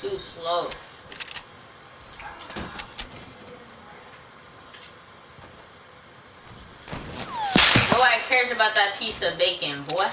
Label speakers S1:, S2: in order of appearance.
S1: Too slow. Nobody cares about that piece of bacon, boy.